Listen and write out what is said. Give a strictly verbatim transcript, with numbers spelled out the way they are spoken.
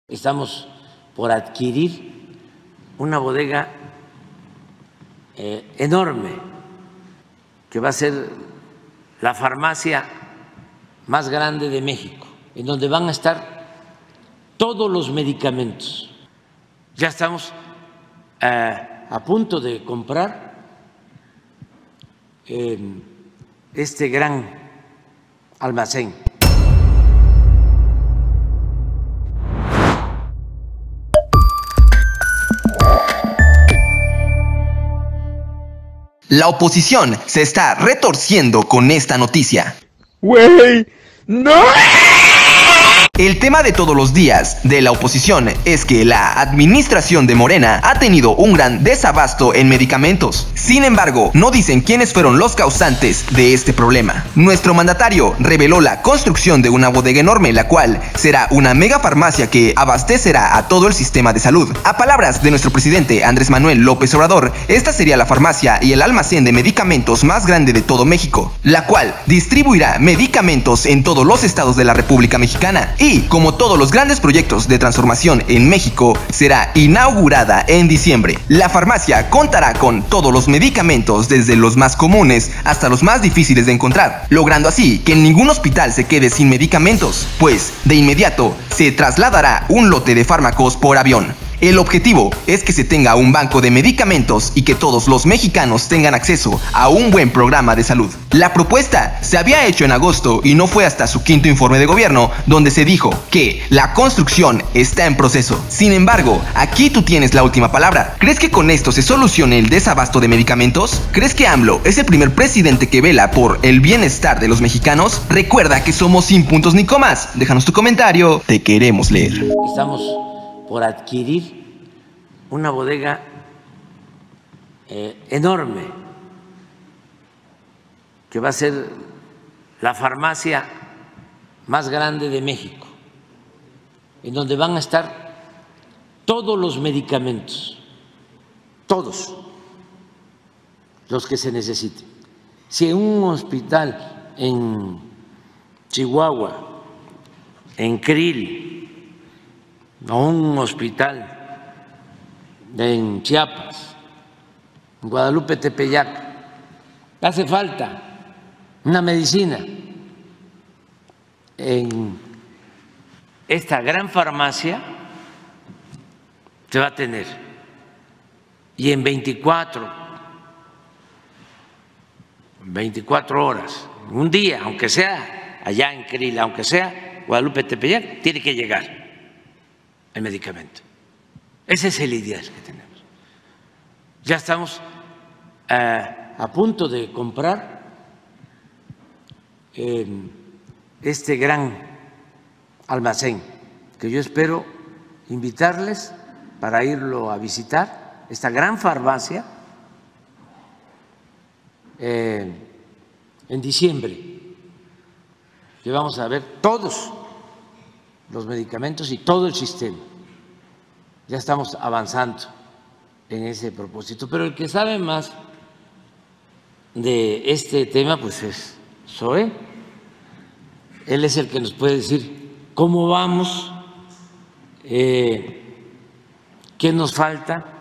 Estamos por adquirir una bodega eh, enorme que va a ser la farmacia más grande de México, en donde van a estar todos los medicamentos. Ya estamos eh, a punto de comprar eh, este gran almacén. La oposición se está retorciendo con esta noticia. ¡Güey! ¡No! El tema de todos los días de la oposición es que la administración de Morena ha tenido un gran desabasto en medicamentos. Sin embargo, no dicen quiénes fueron los causantes de este problema. Nuestro mandatario reveló la construcción de una bodega enorme, la cual será una mega farmacia que abastecerá a todo el sistema de salud. A palabras de nuestro presidente Andrés Manuel López Obrador, esta sería la farmacia y el almacén de medicamentos más grande de todo México, la cual distribuirá medicamentos en todos los estados de la República Mexicana. Y, como todos los grandes proyectos de transformación en México, será inaugurada en diciembre. La farmacia contará con todos los medicamentos, desde los más comunes hasta los más difíciles de encontrar, logrando así que ningún hospital se quede sin medicamentos, pues de inmediato se trasladará un lote de fármacos por avión. El objetivo es que se tenga un banco de medicamentos y que todos los mexicanos tengan acceso a un buen programa de salud. La propuesta se había hecho en agosto y no fue hasta su quinto informe de gobierno donde se dijo que la construcción está en proceso. Sin embargo, aquí tú tienes la última palabra. ¿Crees que con esto se solucione el desabasto de medicamentos? ¿Crees que AMLO es el primer presidente que vela por el bienestar de los mexicanos? Recuerda que somos Sin Puntos ni Comas. Déjanos tu comentario, te queremos leer. Estamos por adquirir una bodega eh, enorme que va a ser la farmacia más grande de México, en donde van a estar todos los medicamentos, todos los que se necesiten. Si en un hospital en Chihuahua, en Krill, a un hospital en Chiapas, en Guadalupe Tepeyac, hace falta una medicina, en esta gran farmacia se va a tener, y en veinticuatro, veinticuatro horas, un día, aunque sea allá en Krill, aunque sea Guadalupe Tepeyac, tiene que llegar el medicamento. Ese es el ideal que tenemos. Ya estamos eh, a punto de comprar eh, este gran almacén, que yo espero invitarles para irlo a visitar, esta gran farmacia, eh, en diciembre, que vamos a ver todos los medicamentos y todo el sistema. Ya estamos avanzando en ese propósito, pero el que sabe más de este tema pues es Zoé. Él es el que nos puede decir cómo vamos, eh, qué nos falta.